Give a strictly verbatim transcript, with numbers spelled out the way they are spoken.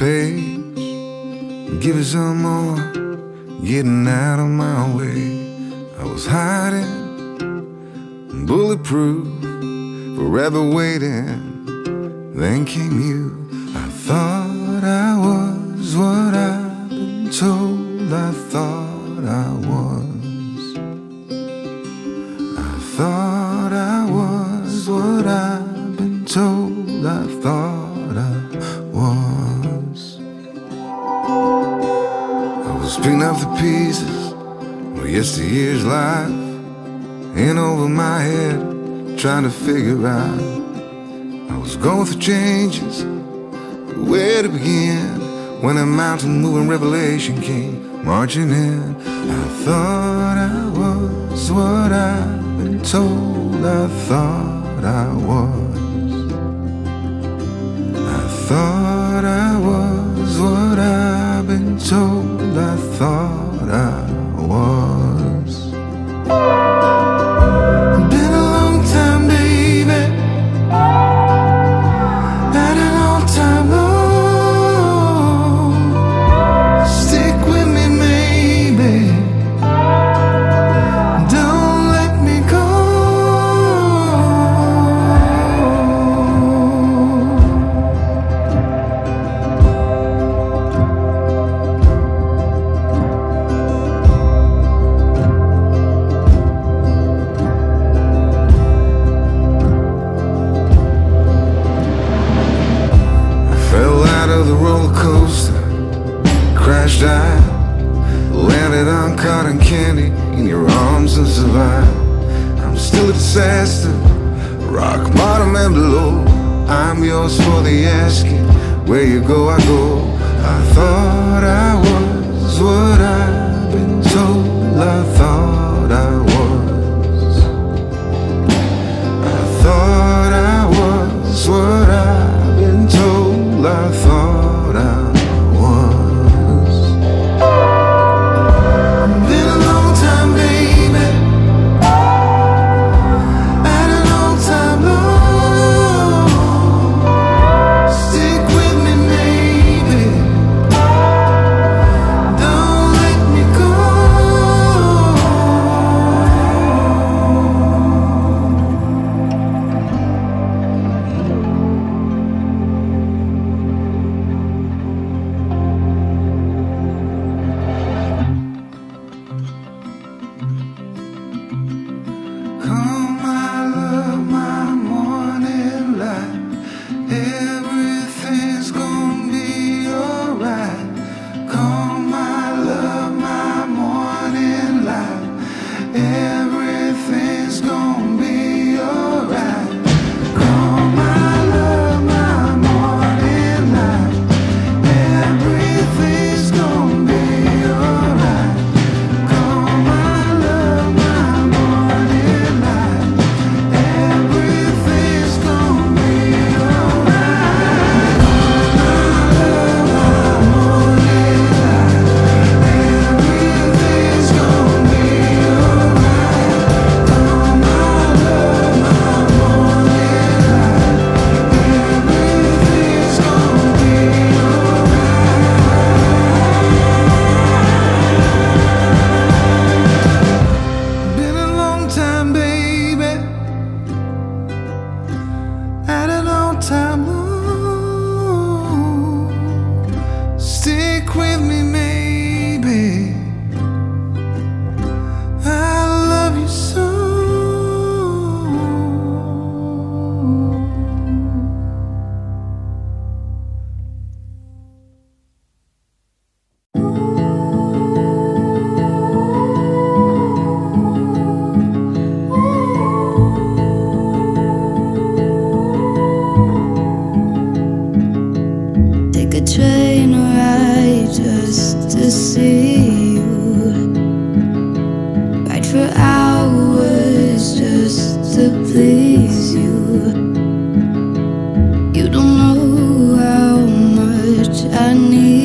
page, give it some more, getting out of my way. I was hiding, bulletproof, forever waiting. Then came you. I thought I was what I've been told I thought I was. I thought I was what I've been told I thought I was. I was picking up the pieces of yesteryear's life, in over my head, trying to figure out. I was going through changes, where to begin, when a mountain-moving revelation came marching in. I thought I was what I've been told I thought I was. I thought I was what I've been told I thought I was. Been a long time, baby, at an all-time low. Stick with me, maybe, don't let me go. The roller coaster crashed out, landed on cotton candy in your arms and survived. I'm still a disaster, rock bottom and below. I'm yours for the asking, where you go I go. I thought I was what I've been told I thought I was. I thought I was what I've been told I thought I was. Been a long time, baby, at an all-time low. Stick with me, maybe, don't let me go. Come, my love, my morning light, everything's gonna be alright. Come, my love, my morning light, everything's gonna be alright. Come, my love, my morning light, everything's gonna be alright. Come, my love, my morning light, everything's gonna be alright. Everything's gonna be alright. Come, my love, my morning light, everything's gonna be alright. Been a long time, baby, at an all-time low. Stick with me, maybe, I love you so. Take a train ride just to see you, ride for hours just to please you. You don't know how much I need